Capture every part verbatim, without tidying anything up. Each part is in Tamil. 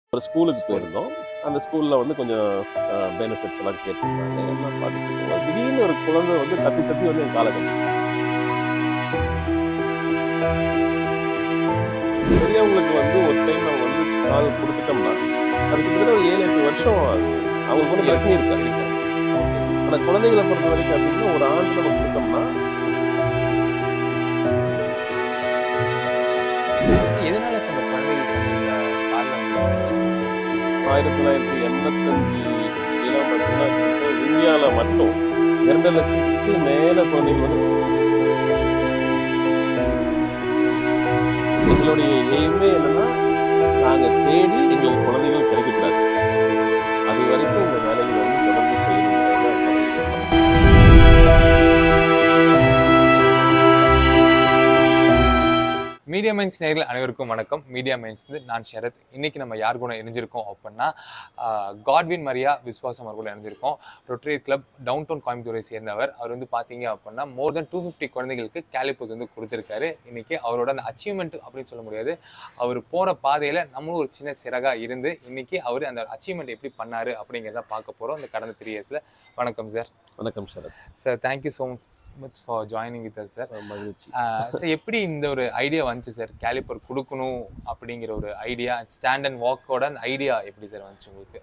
ஒரு ஸ்கூலுக்கு போயிருந்தோம். அந்த ஸ்கூல்ல வந்து கொஞ்சம் பெனிஃபிட்ஸ் எல்லாம் கேட்டிருந்தாங்க. எல்லாம் பார்த்துட்டு திடீர்னு ஒரு குழந்தை வந்து கத்தி கத்தி வந்து என் காலை கட்டிடுச்சு. பெரியவங்களுக்கு வந்து ஒரு டைம் அவங்க வந்து கால் கொடுத்துட்டோம்னா அது கிட்டத்தட்ட ஒரு ஏழு எட்டு வருஷம் அவங்களுக்கு வந்து பிரச்சனை இருக்காது. ஆனால் குழந்தைகளை பொறுத்த வரைக்கும் அப்படின்னா ஒரு ஆண்டு நம்ம கொடுத்தோம்னா எதனால சில குழந்தைகளுக்கு ஆயிரத்தி தொள்ளாயிரத்தி எண்பத்தஞ்சு பார்த்தீங்கன்னா இந்தியாவில் மட்டும் இரண்டு லட்சத்துக்கு மேல குழந்தைகள் வந்து எங்களுடைய எய்மே என்னன்னா நாங்கள் தேடி எங்களுக்கு குழந்தைகள் கிடைக்கக்கூடாது. அது வரைக்கும் இந்த வேலைகளை வந்து தொடர்ந்து செய்யணும். மீடியா மைன்ஸ் நேயர்கள் அனைவருக்கும் வணக்கம். மீடியா மைன்ஸ் வந்து நான் ஷரத். இன்னைக்கு நம்ம யார் கூட இணைஞ்சிருக்கோம் அப்படின்னா காட்வின் மரியா விஸ்வாசம் அவர் கூட இணைஞ்சிருக்கோம். ரொட்டரி கிளப் டவுன் டவுன் கோயம்புத்தூரை சேர்ந்தவர். அவர் வந்து பார்த்தீங்க அப்படின்னா மோர் தென் டூ ஃபிஃப்டி குழந்தைகளுக்கு கேலிப்பர்ஸ் வந்து கொடுத்துருக்காரு. இன்னைக்கு அவரோட அந்த அச்சீவ்மெண்ட் அப்படின்னு சொல்ல முடியாது, அவர் போகிற பாதையில் நம்மளும் ஒரு சின்ன சிறகாக இருந்து இன்னைக்கு அவர் அந்த அச்சீவ்மெண்ட் எப்படி பண்ணாரு அப்படிங்கிறத பார்க்க போகிறோம் அந்த கடந்த த்ரீ இயர்ஸில். வணக்கம் சார். வணக்கம் sir. Sir thank you so much for joining with us sir. மகிழ்ச்சி. சார் எப்படி இந்த ஒரு ஐடியா வந்துச்சு சார், கேலிப்பர் கொடுக்கணும் அப்படிங்கிற ஒரு ஐடியா, ஸ்டாண்ட் அண்ட் வாக்கோட அந்த ஐடியா எப்படி சார் வந்துச்சு உங்களுக்கு?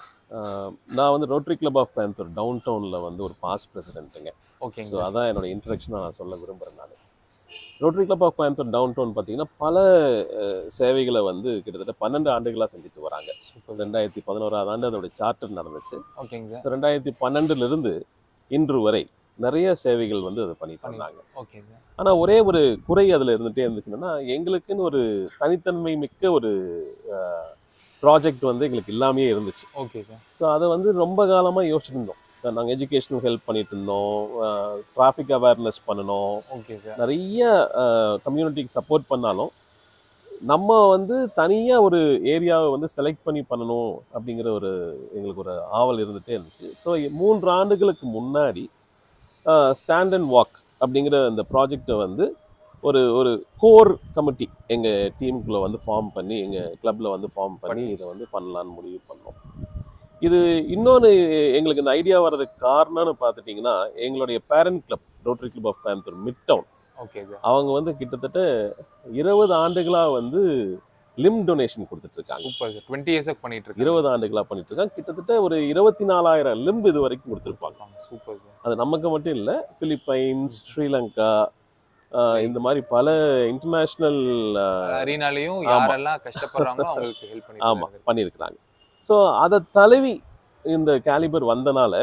நான் வந்து ரோட்டரி கிளப் ஆஃப் கோயம்புத்தூர் டவுன் டவுனில் வந்து ஒரு பாஸ் பிரசிடென்ட்டுங்க. ஓகே, ஸோ அதான் என்னோட இன்ட்ரடக்ஷனாக நான் சொல்ல விரும்புகிறேன். நான் Rotary club of Coimbatore downtown பார்த்தீங்கன்னா பல சேவைகளை வந்து கிட்டத்தட்ட பன்னெண்டு ஆண்டுகளாக செஞ்சுட்டு வராங்க. ரெண்டாயிரத்தி பதினோராவது ஆண்டு அதோட சார்ட்டர் நடந்துச்சு. ஓகேங்க சார். ஸோ ரெண்டாயிரத்தி பன்னெண்டுலேருந்து இன்று வரை நிறைய சேவைகள் வந்து அதை பண்ணிட்டு வந்தாங்க. Okay sir. ஆனால் ஒரே ஒரு குறை அதில் இருந்துகிட்டே இருந்துச்சுன்னா எங்களுக்குன்னு ஒரு தனித்தன்மை மிக்க ஒரு ப்ராஜெக்ட் வந்து எங்களுக்கு இல்லாமையே இருந்துச்சு. Okay sir. ஸோ அதை வந்து ரொம்ப காலமாக யோசிச்சுட்டு இருந்தோம். நாங்கள் எஜுகேஷனல் ஹெல்ப் பண்ணிட்டு இருந்தோம், டிராஃபிக் அவேர்னஸ் பண்ணணும், ஓகே சார், நிறைய கம்யூனிட்டிக்கு சப்போர்ட் பண்ணாலும் நம்ம வந்து தனியாக ஒரு ஏரியாவை வந்து செலக்ட் பண்ணி பண்ணணும் அப்படிங்கிற ஒரு எங்களுக்கு ஒரு ஆவல் இருந்துகிட்டே இருந்துச்சு. ஸோ மூன்று ஆண்டுகளுக்கு முன்னாடி ஸ்டாண்ட் அண்ட் வாக் அப்படிங்கிற அந்த ப்ராஜெக்டை வந்து ஒரு ஒரு கோர் கமிட்டி எங்கள் டீமுக்குள்ளே வந்து ஃபார்ம் பண்ணி எங்கள் கிளப்பில் வந்து ஃபார்ம் பண்ணி இதை வந்து பண்ணலான்னு முடிவு பண்ணோம். இது இன்னொன்று எங்களுக்கு இந்த ஐடியா வர்றதுக்கு காரணம்னு பார்த்துட்டிங்கன்னா எங்களுடைய parent club Rotary club of Coimbatore midtown, okay sir, அவங்க வந்து கிட்டத்தட்ட இருபது ஆண்டுகளாக வந்து லிம் டொனேஷன் கொடுத்துட்டு இருக்காங்க. Super sir. டுவெண்ட்டி இயர்ஸாக பண்ணிட்டு இருக்காங்க. இருபது ஆண்டுகளாக பண்ணிட்டு இருக்காங்க. கிட்டத்தட்ட ஒரு இருபத்தி நாலாயிரம் லிம்பு இது வரைக்கும் கொடுத்துருப்பாங்க. Super sir. அது நமக்கு மட்டும் இல்லை, பிலிப்பைன்ஸ், ஸ்ரீலங்கா, இந்த மாதிரி பல இன்டர்நேஷனல் அரீனாலையும் யாரெல்லாம் கஷ்டப்படுறாங்களோ அவங்களுக்கு ஹெல்ப் பண்ணி ஆமாம் பண்ணியிருக்கிறாங்க. ஸோ அதை தழுவி இந்த கேலிபர் வந்தனால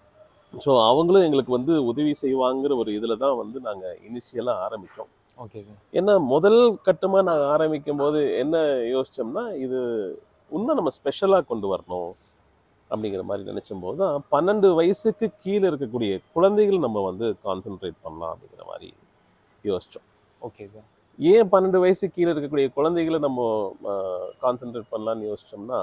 ஸோ அவங்களும் எங்களுக்கு வந்து உதவி செய்வாங்கிற ஒரு இதில் தான் வந்து நாங்கள் இனிஷியலாக ஆரம்பித்தோம். Okay sir. ஏன்னா முதல் கட்டமாக நாங்கள் ஆரம்பிக்கும் போது என்ன யோசித்தோம்னா இது இன்னும் நம்ம ஸ்பெஷலாக கொண்டு வரணும் அப்படிங்கிற மாதிரி நினச்சும்போது தான் பன்னெண்டு வயசுக்கு கீழே இருக்கக்கூடிய குழந்தைகள் நம்ம வந்து கான்சென்ட்ரேட் பண்ணலாம் அப்படிங்கிற மாதிரி யோசித்தோம். Okay sir. ஏன் பன்னெண்டு வயசு கீழே இருக்கக்கூடிய குழந்தைகளை நம்ம கான்சென்ட்ரேட் பண்ணலான்னு யோசித்தோம்னா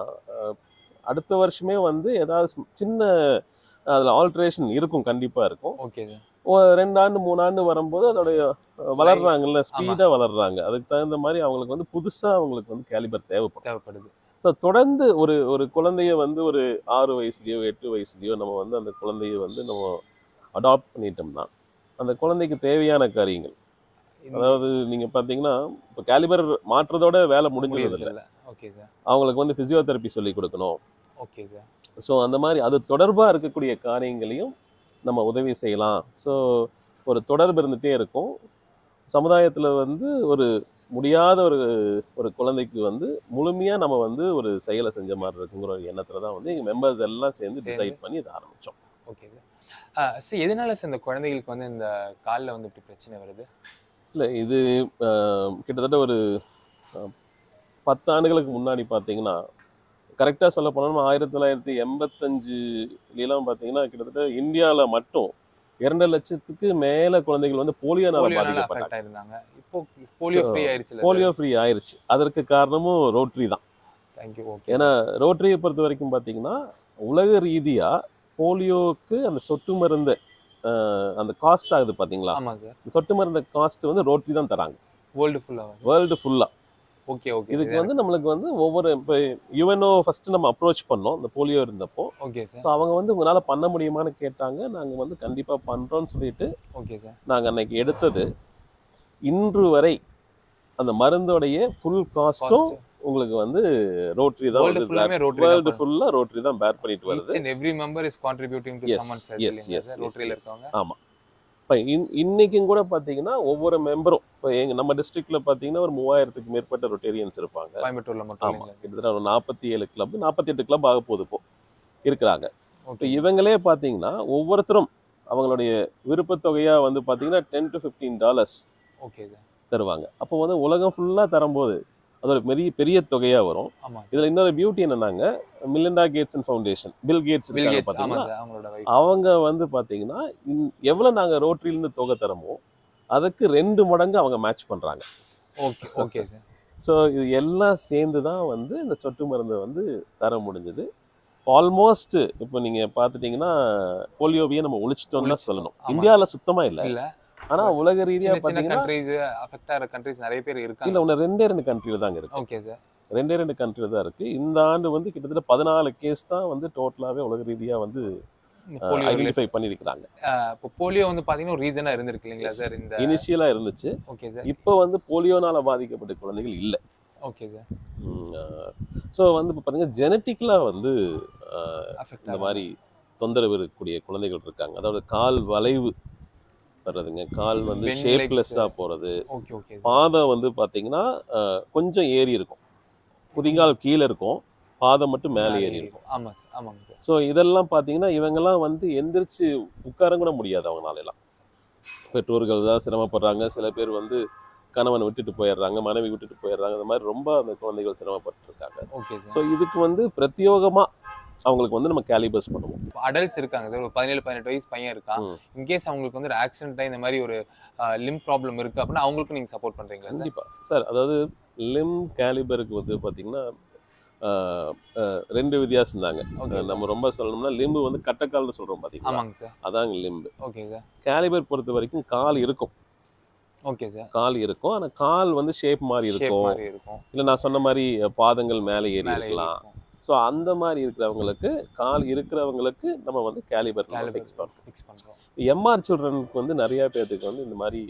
அடுத்த வருஷமே வந்து ஏதாவது சின்ன அதில் ஆல்ட்ரேஷன் இருக்கும், கண்டிப்பாக இருக்கும். Okay sir. ரெண்டு ஆண்டு மூணு ஆண்டு வரும்போது அதோடைய வளர்றாங்கல்ல, ஸ்பீடாக வளர்றாங்க. அதுக்கு தகுந்த மாதிரி அவங்களுக்கு வந்து புதுசாக அவங்களுக்கு வந்து கேலிபர் தேவைப்படும் தேவைப்படுது. ஸோ தொடர்ந்து ஒரு ஒரு குழந்தைய வந்து ஒரு ஆறு வயசுலேயோ எட்டு வயசுலேயோ நம்ம வந்து அந்த குழந்தைய வந்து நம்ம அடாப்ட் பண்ணிட்டோம்னா அந்த குழந்தைக்கு தேவையான காரியங்கள், அதாவது நீங்கள் பார்த்தீங்கன்னா இப்போ கேலிபர் மாற்றுறதோட வேலை முடிஞ்சது இல்லை. Okay sir. அவங்களுக்கு வந்து ஃபிசியோதெரப்பி சொல்லி கொடுக்கணும். Okay sir. ஸோ அந்த மாதிரி அது தொடர்பாக இருக்கக்கூடிய காரியங்களையும் நம்ம உதவி செய்யலாம். ஸோ ஒரு தொடர்பு இருந்துகிட்டே இருக்கும். சமுதாயத்தில் வந்து ஒரு முடியாத ஒரு ஒரு குழந்தைக்கு வந்து முழுமையாக நம்ம வந்து ஒரு செயலை செஞ்ச மாதிரி இருக்குங்கிற ஒரு எண்ணத்தில் தான் வந்து எங்கள் மெம்பர்ஸ் எல்லாம் சேர்ந்து டிசைட் பண்ணி இதை ஆரம்பித்தோம். Okay sir. சார் எதனால சார் இந்த குழந்தைகளுக்கு வந்து இந்த காலில் வந்து இப்படி பிரச்சனை வருது? இல்லை, இது கிட்டத்தட்ட ஒரு பத்து ஆண்டுகளுக்கு முன்னாடி பார்த்தீங்கன்னா கரெக்டாக சொல்ல போனோம்னா ஆயிரத்தி தொள்ளாயிரத்தி எண்பத்தஞ்சுலாம் பார்த்தீங்கன்னா கிட்டத்தட்ட இந்தியாவில் மட்டும் இரண்டு லட்சத்துக்கு மேலே குழந்தைகள் வந்து போலியோனால பாதிக்கப்பட்டாங்க. இப்போ போலியோ ஃப்ரீ ஆயிருச்சு. போலியோ ஃப்ரீ ஆயிருச்சு. அதற்கு காரணமும் ரோட்டரி தான். தேங்க்யூ. ஓகே. ஏன்னா ரோட்டரியை பொறுத்த வரைக்கும் பார்த்தீங்கன்னா உலக ரீதியாக போலியோவுக்கு அந்த சொட்டு மருந்து அந்த காஸ்ட் ஆகுது பார்த்தீங்களா? ஆமாம் சார். சொட்டு மருந்து காஸ்ட் வந்து ரோட்டரி தான் தராங்க. வேர்ல்டு ஃபுல்லாக வேர்ல்டு ஃபுல்லாக ஓகே ஓகே இதுக்கு வந்து நம்மளுக்கு வந்து ஒவ்வொரு இப்போ யுஎன்ஓ ஃபர்ஸ்ட் நம்ம அப்ரோச் பண்ணோம் இந்த போலியோ இருந்தப்போ. Okay sir. ஸோ அவங்க வந்து உங்களால் பண்ண முடியுமான்னு கேட்டாங்க. நாங்கள் வந்து கண்டிப்பாக பண்ணுறோன்னு சொல்லிட்டு ஓகே சார் நாங்கள் அன்னைக்கு எடுத்தது. இன்று வரை அந்த மருந்தோடைய ஃபுல் காஸ்ட்டும் உங்களுக்கு வந்து ரோட்டரி தான் வந்து வேர்ல்டு ஃபுல்லா ரோட்டரி தான் பேர் பண்ணிட்டு வருது. Each and every member is contributing to someone's health. Yes, yes, yes, ரோட்டரியில இருக்காங்க. ஆமா. இப்போ இன்னைக்கும் கூட பாத்தீங்கன்னா ஒவ்வொரு மெம்பரும் இப்போ எங்க நம்ம டிஸ்ட்ரிக்ட்ல பாத்தீங்கன்னா ஒரு மூவாயிரத்துக்கு மேற்பட்ட ரொட்டேரியன்ஸ் இருப்பாங்க. கோயம்புத்தூர்ல மட்டும் இல்ல. கிட்டத்தட்ட ஒரு நாற்பத்தி ஏழு கிளப் நாற்பத்தி எட்டு கிளப் ஆக போகுது இப்போ இருக்கிறாங்க. இப்போ ஓகே. இவங்களே பாத்தீங்கன்னா ஒவ்வொருத்தரும் அவங்களுடைய விருப்பத் தொகையா வந்து பாத்தீங்கன்னா ten to fifteen dollars okay sir தருவாங்க. அப்போ வந்து உலகம் ஃபுல்லா தரும்போது அது ஒரு பெரிய பெரிய தொகையா வரும். ஆமா. இதுல இன்னொரு பியூட்டி என்னன்னாங்க Melinda Gates and foundation Bill Gates Bill இருக்காங்க கேட்ஸ் ஆமா பாத்தீங்கன்னா சார் அவங்களோட வைஃப். அவங்க வந்து பாத்தீங்கன்னா இன்- எவ்வளவு நாங்க ரோட்டரியில இருந்து தொகை தரமோ அதுக்கு ரெண்டு மடங்கு அவங்க மேட்ச் பண்றாங்க. Okay okay sir. ஸோ இது எல்லாம் சேர்ந்து தான் வந்து இந்த சொட்டு மருந்தை வந்து தர முடிஞ்சது. ஆல்மோஸ்ட் இப்போ நீங்க பாத்துட்டீங்கன்னா போலியோவையே நம்ம ஒழிச்சிட்டோம்னு தான் சொல்லணும். ஆமா இந்தியாவில சுத்தமா இல்ல. இல்ல. ஆனா உலக ரீதியா சின்ன சின்ன பாத்தீங்கன்னா கண்ட்ரீஸ் அஃபெக்ட் ஆகிற கண்ட்ரீஸ் நிறைய பேர் இல்ல இருக்காங்க. ஒன்று ரெண்டே ரெண்டு கண்ட்ரியில தாங்க இருக்கு. Okay sir. ரெண்டே ரெண்டு கண்ட்ரியில தான் இருக்கு. இந்த ஆண்டு வந்து கிட்டத்தட்ட பதினாலு கேஸ் தான் வந்து டோட்டலாவே உலக ரீதியா வந்து போலியோ ஐடென்டிஃபை பண்ணிருக்காங்க. இப்போ போலியோ வந்து பாத்தீங்கன்னா ஒரு ரீசனா இருந்திருக்கு இல்லைங்களா சார் இந்த இனிஷியலா இருந்துச்சு. Okay sir. இப்போ வந்து போலியோனால பாதிக்கப்பட்ட குழந்தைகள் இல்ல. Okay sir. ஸோ வந்து இப்போ பாருங்க ஜெனட்டிக்கலா வந்து அஹ், அஃபெக்ட் இந்த மாதிரி தொந்தரவு இருக்கக்கூடிய குழந்தைகள் இருக்காங்க. அதாவது கால் வளைவு வர்றதுங்க, கால் வந்து Bend legs. ஷேப்லெஸ்ஸா போறது, ஓகே ஓகே சார். பாதம் வந்து பாத்தீங்கன்னா அஹ், கொஞ்சம் ஏறி இருக்கும், குதிங்கால் கீழே இருக்கும், பாதம் மட்டும் மேலே ஏறி இருக்கும். ஆமா சார் ஆமாங்க சார். ஸோ இதெல்லாம் பார்த்தீங்கன்னா இவங்கெல்லாம் வந்து எந்திரிச்சு உட்கார கூட முடியாது அவங்களால எல்லாம். பெற்றோர்கள் தான் சிரமப்படுறாங்க. சில பேர் வந்து கணவன் விட்டுட்டு போயிடுறாங்க, மனைவி விட்டுட்டு போயிடுறாங்க. இந்த மாதிரி ரொம்ப அந்த குழந்தைகள் சிரமப்பட்டு இருக்காங்க. Okay sir. ஸோ இதுக்கு வந்து பிரத்யோகமா அவங்களுக்கு வந்து நம்ம கேலிபர்ஸ் பண்ணுவோம். அடல்ட்ஸ் இருக்காங்க சார், ஒரு பதினேழு பதினெட்டு வயசு பையன் இருக்கான். ம். இன்கேஸ் அவங்களுக்கு வந்து ஒரு ஆக்சிடென்ட் இந்த மாதிரி ஒரு லிம் ப்ராப்ளம் இருக்கு அப்படின்னா அவங்களுக்கு நீங்க சப்போர்ட் பண்றீங்களா சார்? கண்டிப்பா சார். அதாவது லிம் கேலிபருக்கு வந்து பார்த்தீங்கன்னா ஆஹ், ஆஹ், ரெண்டு வித்தியாசம் தாங்க. Okay sir. நம்ம ரொம்ப சொல்லணும்னா லிம்பு வந்து கட்டைக்கால்னு சொல்றோம் பார்த்தீங்களா, ஆமாங்க சார். அதாங்க லிம்பு. Okay sir. கேலிபர் பொறுத்த வரைக்கும் கால் இருக்கும், ஓகே சார். கால் இருக்கும். ஆனா கால் வந்து ஷேப் மாதிரி ஷேப் இருக்கும். மாதிரி இருக்கும், இல்லை நான் சொன்ன மாதிரி பாதங்கள் மேலே ஏறி மேலே இருக்கலாம். இருக்கும். ஸோ அந்த மாதிரி இருக்கிறவங்களுக்கு, கால் இருக்கிறவங்களுக்கு நம்ம வந்து கேலிபர் ஃபிக்ஸ் பண்ணுறோம். ஃபிக்ஸ் பண்றோம். எம்ஆர் சில்ட்ரனுக்கு வந்து நிறைய பேர்த்துக்கு வந்து இந்த மாதிரி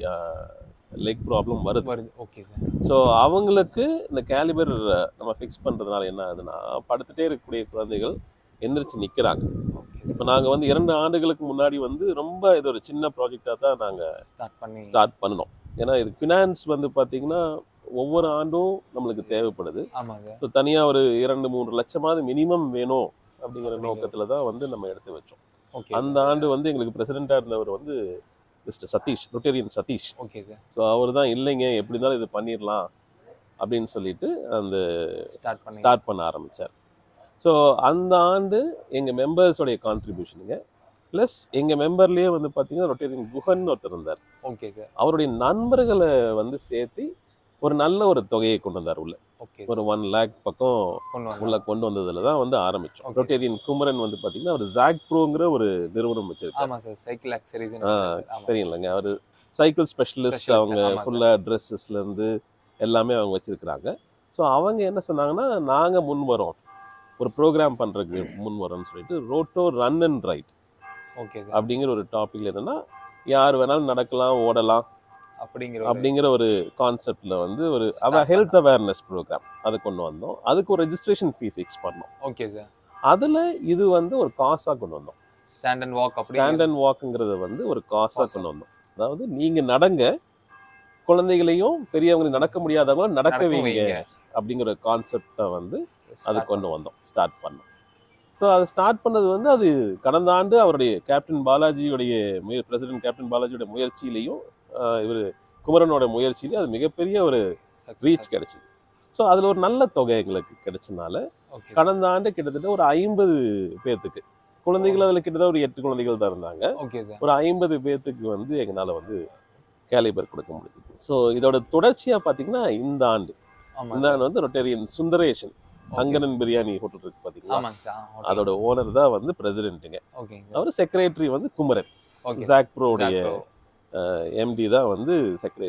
லெக் ப்ராப்ளம் வருது. வருது. Okay sir. ஸோ அவங்களுக்கு இந்த கேலிபர் நம்ம ஃபிக்ஸ் பண்ணுறதுனால என்ன ஆகுதுன்னா, படுத்துட்டே இருக்கக்கூடிய குழந்தைகள் எந்திரிச்சு நிற்கிறாங்க. ஓகே இப்போ நாங்கள் வந்து இரண்டு ஆண்டுகளுக்கு முன்னாடி வந்து ரொம்ப இது ஒரு சின்ன ப்ராஜெக்டாக தான் நாங்கள் ஸ்டார்ட் பண்ணி ஸ்டார்ட் பண்ணோம். ஏன்னா இதுக்கு ஃபினான்ஸ் வந்து பார்த்தீங்கன்னா ஒவ்வொரு ஆண்டும் நம்மளுக்கு தேவைப்படுது. ஆமா சார். ஸோ தனியாக ஒரு இரண்டு மூன்று லட்சமாவது மினிமம் வேணும் அப்படிங்கிற நோக்கத்தில் தான் வந்து நம்ம எடுத்து வச்சோம். ஓகே அந்த ஆண்டு வந்து எங்களுக்கு பிரசிடெண்ட்டாக இருந்தவர் வந்து mister Sathish, Rotarian Sathish. Okay sir. So அவர் தான் இல்லைங்க எப்படி இருந்தாலும் இது பண்ணிடலாம் அப்படின்னு சொல்லிட்டு அந்த ஸ்டார்ட் பண்ணி ஸ்டார்ட் பண்ண ஆரம்பித்தார். ஸோ அந்த ஆண்டு எங்கள் மெம்பர்ஸோடைய கான்ட்ரிபியூஷனுங்க ப்ளஸ் எங்கள் மெம்பர்லேயே வந்து பார்த்தீங்கன்னா ரொட்டேரியன் குஹன் ஒருத்தர் இருந்தார். Okay sir. அவருடைய நண்பர்களை வந்து சேர்த்து ஒரு நல்ல ஒரு தொகையை கொண்டு வந்தார் உள்ள. ஓகே ஒரு ஒன் லேக் பக்கம் கொண்டு உள்ள வாங்க. கொண்டு வந்ததுல தான் வந்து ஆரம்பிச்சோம். Okay. ரொட்டேரியன் குமரன் வந்து பார்த்தீங்கன்னா அவர் ஜாக் ப்ரோங்கிற ஒரு நிறுவனம் வச்சிருக்காரு. ஆமா சார், சைக்கிள் ஆக்சரிஸ் ஆ தெரியுங்களங்க, அவர் சைக்கிள் ஸ்பெஷலிஸ்ட். Specialist, அவங்க ஆமா ஃபுல்லாக ட்ரெஸ்ஸஸ்லேருந்து எல்லாமே அவங்க வச்சிருக்கிறாங்க. ஸோ அவங்க என்ன சொன்னாங்கன்னா, நாங்கள் முன் வரோம் ஒரு ப்ரோக்ராம் பண்ணுறதுக்கு முன் வரோம்னு சொல்லிட்டு Roto run and ride okay sir. அப்படிங்கிற ஒரு டாபிக்ல என்னன்னா யார் வேணாலும் நடக்கலாம், ஓடலாம் அப்படிங்கிற அப்படிங்கிற ஒரு கான்செப்ட்ல வந்து ஒரு Start ஹெல்த் அவேர்னஸ் ப்ரோக்ராம் அதை கொண்டு வந்தோம். அதுக்கு ஒரு ரெஜிஸ்ட்ரேஷன் ஃபீ ஃபிக்ஸ் பண்ணோம். Okay sir. அதுல இது வந்து ஒரு காசா கொண்டு வந்தோம். ஸ்டாண்ட் அண்ட் வாக் அப்படி ஸ்டாண்ட் அண்ட் வாக்குங்கிறத வந்து ஒரு காசா Cause-ஆ. கொண்டு வந்தோம். அதாவது நீங்க நடங்க, குழந்தைகளையும் பெரியவங்களையும் நடக்க முடியாதவங்களும் நடக்க நடக்க வைங்க வைங்க. அப்படிங்கிற கான்செப்டை வந்து அது Start கொண்டு வந்தோம், ஸ்டார்ட் பண்ணோம். ஸோ அது ஸ்டார்ட் பண்ணது வந்து அது கடந்த ஆண்டு அவருடைய கேப்டன் பாலாஜியுடைய முய பிரசிடென்ட் கேப்டன் பாலாஜியோட முயற்சியிலையும் இவர் குமரனோட முயற்சியிலையும் அது மிகப்பெரிய ஒரு success. ரீச் கிடைச்சிது. ஸோ அதில் ஒரு நல்ல தொகை எங்களுக்கு கிடைச்சனால ஓகே கடந்த ஆண்டு கிட்டத்தட்ட ஒரு ஐம்பது பேர்த்துக்கு, குழந்தைகள் அதில் கிட்டத்தட்ட ஒரு எட்டு குழந்தைகள் தான் இருந்தாங்க, ஓகே சார். ஒரு ஐம்பது பேர்த்துக்கு வந்து எங்களால் வந்து கேலிபர் கொடுக்க முடியுது. ஸோ இதோட தொடர்ச்சியாக பார்த்தீங்கன்னா இந்த ஆண்டு ஆமா இந்த ஆண்டு வந்து ரொட்டேரியன் சுந்தரேசன் அங்கனன் பிரியாணி ஹோட்டல் இருக்கு பார்த்தீங்களா, ஆமாங்க சார். அதோட ஓனர் தான் வந்து பிரசிடென்ட்டுங்க. ஓகேங்க சார். அவர் செக்ரட்டரி வந்து குமரன், ஓகே ஜாக் ப்ரோடைய Zac Pro. எம்டி தான் வந்து செக்ரட்டரி.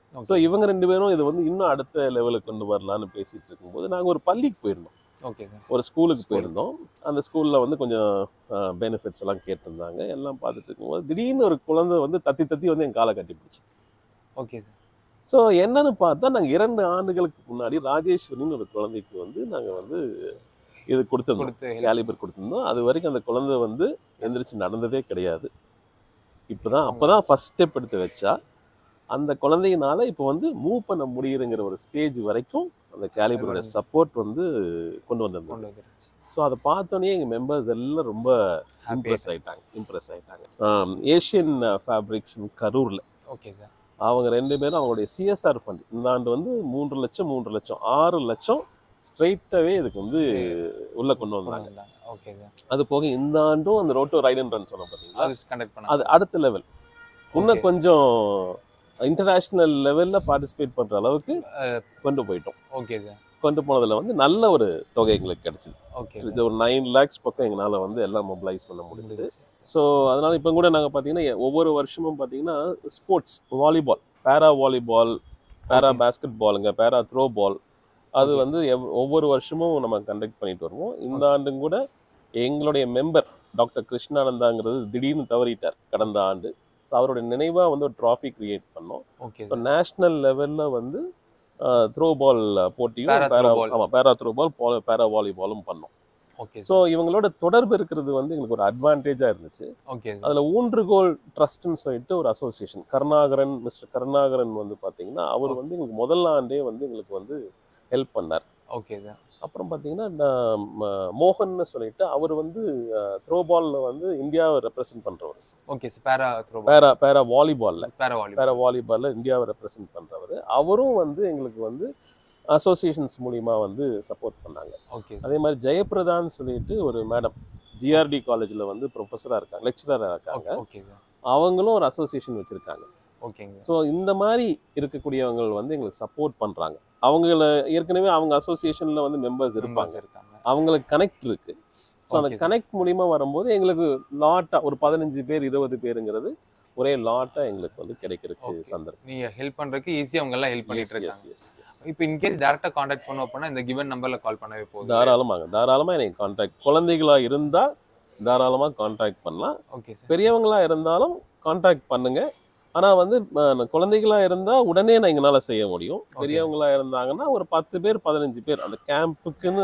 ஸோ இவங்க ரெண்டு பேரும் இது வந்து இன்னும் அடுத்த லெவலுக்கு கொண்டு வரலான்னு பேசிட்டு இருக்கும்போது நாங்கள் ஒரு பள்ளிக்கு போயிருந்தோம். Okay sir. ஒரு ஸ்கூலுக்கு போயிருந்தோம். அந்த ஸ்கூலில் வந்து கொஞ்சம் பெனிஃபிட்ஸ் எல்லாம் கேட்டிருந்தாங்க. எல்லாம் பார்த்துட்டு இருக்கும்போது திடீர்னு ஒரு குழந்தை வந்து தத்தி தத்தி வந்து என் காலை கட்டி பிடிச்சிது. Okay sir. ஸோ என்னன்னு பார்த்தா நாங்கள் இரண்டு ஆண்டுகளுக்கு முன்னாடி ராஜேஸ்வரின்னு ஒரு குழந்தைக்கு வந்து நாங்கள் வந்து இது கொடுத்துருந்தோம், கேலிபர் கொடுத்துருந்தோம். அது வரைக்கும் அந்த குழந்தை வந்து எந்திரிச்சு நடந்ததே கிடையாது. இப்போதான் அப்போதான் ஃபர்ஸ்ட் ஸ்டெப் எடுத்து வச்சா அந்த குழந்தையினால இப்போ வந்து மூவ் பண்ண முடியுங்கிற ஒரு ஸ்டேஜ் வரைக்கும் அந்த கேலிபரோட சப்போர்ட் வந்து கொண்டு வந்திருந்தோம். ஸோ அதை பார்த்தோன்னே எங்கள் மெம்பர்ஸ் எல்லாம் ரொம்ப இம்ப்ரெஸ் ஆகிட்டாங்க இம்ப்ரெஸ் ஆகிட்டாங்க ஏஷியன் ஃபேப்ரிக்ஸ் கரூரில். Okay sir. அவங்க ரெண்டு பேரும் அவங்களுடைய சிஎஸ்ஆர் ஃபண்ட் இந்த ஆண்டு வந்து மூன்று லட்சம் மூன்று லட்சம் ஆறு லட்சம் ஸ்ட்ரெயிட்டாகவே இதுக்கு வந்து உள்ள கொண்டு வந்தாங்க. Okay sir. அது போக இந்த ஆண்டும் அந்த ரோட்டோ ரைடன் ரன் சொன்னோம் பார்த்தீங்களா, அது அடுத்த லெவல். இன்னும் கொஞ்சம் இன்டர்நேஷ்னல் லெவலில் பார்ட்டிசிபேட் பண்ணுற அளவுக்கு கொண்டு போயிட்டோம். Okay sir. கொண்டு போனதில் வந்து நல்ல ஒரு தொகை எங்களுக்கு கிடைச்சிது. ஓகே. இது ஒரு நைன் லேக்ஸ் பக்கம் எங்களால் வந்து எல்லாம் மொபிலைஸ் பண்ண முடியுது. ஸோ அதனால் இப்போ கூட நாங்கள் பார்த்தீங்கன்னா ஒவ்வொரு வருஷமும் பார்த்தீங்கன்னா sports volleyball, para volleyball, para பேஸ்கெட் பாலுங்க, பேரா த்ரோ பால், அது வந்து ஒவ்வொரு வருஷமும் நம்ம கண்டக்ட் பண்ணிட்டு வருவோம். இந்த ஆண்டும் கூட எங்களுடைய மெம்பர் டாக்டர் கிருஷ்ணானந்தாங்கிறது திடீர்னு தவறிட்டார் கடந்த ஆண்டு. ஸோ அவருடைய நினைவாக வந்து ஒரு ட்ராஃபி கிரியேட் பண்ணோம். ஸோ நேஷ்னல் லெவலில் வந்து த்ரோ பால் போட்டியும் பேரா ஆமாம் பேரா த்ரோ பால் பேரா வாலிபாலும் பண்ணோம். ஓகே. ஸோ இவங்களோட தொடர்பு இருக்கிறது வந்து எங்களுக்கு ஒரு அட்வான்டேஜாக இருந்துச்சு. ஓகே. அதில் ஊன்றுகோல் ட்ரஸ்ட்னு சொல்லிட்டு ஒரு அசோசியேஷன், கருணாகரன் மிஸ்டர் கருணாகரன் வந்து பார்த்தீங்கன்னா அவர் வந்து எங்களுக்கு முதல் ஆண்டே வந்து எங்களுக்கு வந்து ஹெல்ப் பண்ணார். Okay sir. அப்புறம் பார்த்தீங்கன்னா மோகன்னு சொல்லிட்டு அவர் வந்து த்ரோபாலில் வந்து இந்தியாவை ரெப்ரசென்ட் பண்ணுறவர். Okay sir. Para throw para para வாலிபாலில் பேரா வாலி பேரா வாலிபாலில் இந்தியாவை ரெப்ரசென்ட் பண்ணுறவர். அவரும் வந்து எங்களுக்கு வந்து அசோசியேஷன்ஸ் மூலிமா வந்து சப்போர்ட் பண்ணாங்க. ஓகே. அதே மாதிரி ஜெயபிரதான்னு சொல்லிட்டு ஒரு மேடம் ஜிஆர்டி காலேஜில் வந்து ப்ரொஃபஸராக இருக்காங்க, லெக்சரராக இருக்காங்க. Okay sir. அவங்களும் ஒரு அசோசியேஷன் வச்சுருக்காங்க. ஓகேங்க. ஸோ இந்த மாதிரி இருக்கக்கூடியவங்க வந்து எங்களுக்கு சப்போர்ட் பண்ணுறாங்க. அவங்கள ஏற்கனவே அவங்க அசோசியேஷனில் வந்து மெம்பர்ஸ் இருப்பாங்க, அவங்களுக்கு கனெக்ட் இருக்கு. ஸோ அந்த கனெக்ட் மூலிமா வரும்போது எங்களுக்கு லாட்டாக ஒரு பதினஞ்சு பேர் இருபது பேருங்கிறது ஒரே லாட்டாக எங்களுக்கு வந்து கிடைக்கிறதுக்கு சந்தர்ப்பம். நீங்கள் ஹெல்ப் பண்ணுறதுக்கு ஈஸியாக அவங்க எல்லாம் ஹெல்ப் பண்ணிட்டு இருக்காங்க. இப்போ இன்கேஸ் டேரெக்டாக காண்டாக்ட் பண்ணோம் அப்படின்னா இந்த கிவன் நம்பரில் கால் பண்ணவே போதும். தாராளமாக தாராளமாக எனக்கு கான்டாக்ட், குழந்தைகளாக இருந்தால் தாராளமாக கான்டாக்ட் பண்ணலாம். Okay sir. பெரியவங்களாக இருந்தாலும் கான்டாக்ட் பண்ணுங்க. ஆனால் வந்து குழந்தைகளாக இருந்தால் உடனே நான் எங்களால் செய்ய முடியும். பெரியவங்களாக இருந்தாங்கன்னா ஒரு பத்து பேர் பதினஞ்சு பேர் அந்த கேம்புக்குன்னு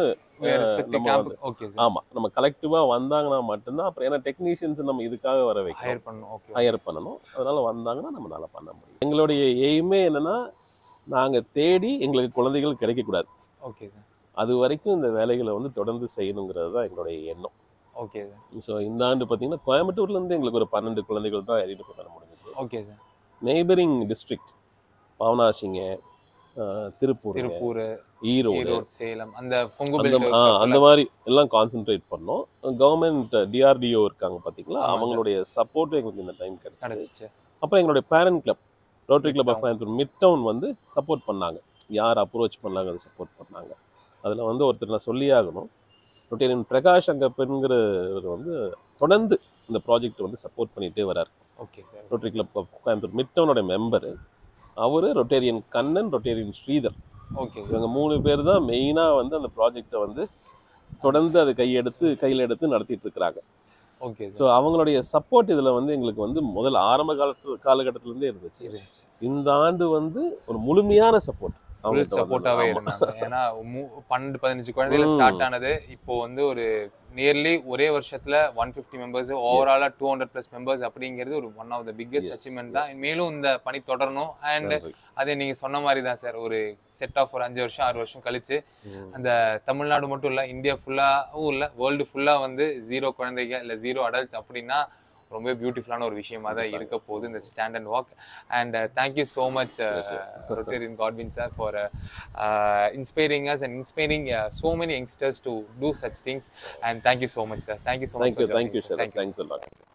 ஆமாம் நம்ம கலெக்டிவாக வந்தாங்கன்னா மட்டும்தான். அப்புறம் ஏன்னா டெக்னீஷியன்ஸ் நம்ம இதுக்காக வர வைக்க ஹையர் பண்ணணும் ஹையர் பண்ணணும் அதனால வந்தாங்கன்னா நம்ம நல்லா பண்ண முடியும். எங்களுடைய எய்மே என்னன்னா நாங்கள் தேடி எங்களுக்கு குழந்தைகள் கிடைக்கக்கூடாது. Okay sir. அது வரைக்கும் இந்த வேலைகளை வந்து தொடர்ந்து செய்யணுங்கிறது தான் எங்களுடைய எண்ணம். Okay sir. ஸோ இந்த ஆண்டு பார்த்தீங்கன்னா கோயம்புத்தூர்லேருந்து எங்களுக்கு ஒரு பன்னெண்டு குழந்தைகள் தான் ஐடென்டிஃபை பண்ண முடிஞ்சது. Okay sir. நெய்பரிங் டிஸ்ட்ரிக்ட் பாவனாசிங்க, திருப்பூர், திருப்பூர், ஈரோடு, சேலம், அந்த அந்த மாதிரி எல்லாம் கான்சென்ட்ரேட் பண்ணோம். கவர்மெண்ட் டிஆர்டிஓ இருக்காங்க பார்த்தீங்களா, அவங்களுடைய சப்போர்ட் எங்களுக்கு இந்த டைம் கிடைச்சிச்சு. அப்புறம் எங்களுடைய parent club Rotary club of Coimbatore midtown வந்து சப்போர்ட் பண்ணாங்க. யார் அப்ரோச் பண்ணாங்க அதை சப்போர்ட் பண்ணாங்க. அதில் வந்து ஒருத்தர் நான் சொல்லி ஆகணும், ரொட்டேரியன் பிரகாஷ் அங்கப்பெண்கிறவர் வந்து தொடர்ந்து இந்த ப்ராஜெக்ட் வந்து சப்போர்ட் பண்ணிகிட்டே வரார். Okay sir. Rotary club of Coimbatore மிட் டவுனோட மெம்பரு அவர், Rotarian Kannan, Rotarian Sridhar. Okay. இவங்க மூணு பேர் தான் மெயினாக வந்து அந்த ப்ராஜெக்டை வந்து தொடர்ந்து அதை கையெடுத்து கையில் எடுத்து நடத்திட்டு இருக்கிறாங்க. ஓகே. ஸோ அவங்களுடைய சப்போர்ட் இதில் வந்து எங்களுக்கு வந்து முதல் ஆரம்ப கால காலகட்டத்திலேருந்தே இருந்துச்சு. இந்த ஆண்டு வந்து ஒரு முழுமையான சப்போர்ட் சப்போர்ட்டாவே இருந்தாங்க. ஏன்னா பன்னெண்டு பதினஞ்சு குழந்தையில ஸ்டார்ட் ஆனது இப்போ வந்து ஒரு நியர்லி ஒரே வருஷத்துல ஒன் ஃபிஃப்டி மெம்பர்ஸ், ஓவராலா டூ ஹண்ட்ரட் பிளஸ் மெம்பர்ஸ் அப்படிங்கிறது ஒரு one of the biggest achievement தான். மேலும் இந்த பணி தொடரணும். அண்ட் அதே நீங்க சொன்ன மாதிரி தான் சார், ஒரு செட் ஆஃப் ஒரு அஞ்சு வருஷம் ஆறு வருஷம் கழிச்சு அந்த தமிழ்நாடு மட்டும் இல்ல, இந்தியா ஃபுல்லாவும் இல்ல, வேர்ல்டு ஃபுல்லா வந்து ஜீரோ குழந்தைங்க இல்ல ஜீரோ அடல்ட்ஸ் அப்படின்னா ரொம்ப பியூட்டிஃபுல்லான ஒரு விஷயமா தான் இருக்க போகுது இந்த stand and walk. And thank you so much Rotarian Godwin sir for uh, uh, inspiring us and inspiring uh, so many youngsters to do such things. And thank you so much sir. Thank you so much. Thank you, thank you sir. Thanks a lot.